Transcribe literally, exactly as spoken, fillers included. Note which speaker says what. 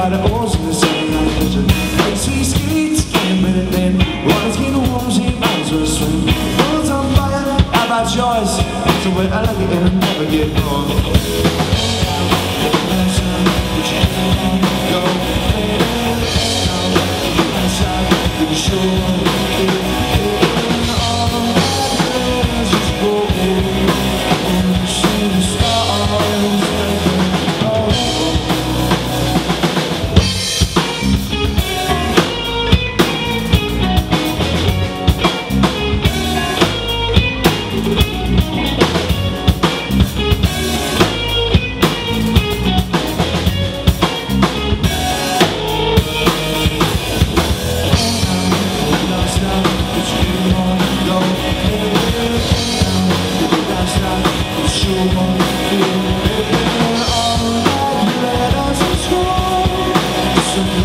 Speaker 1: by the oars in the sunlight vision. Like sweet skates, can't bend it then. Water's getting warm, she might as well swim. World's on fire, how about yours? So when I look at it, I'll never get wrong. Last time, but you can't go. Last time, but you sure. All that let us go.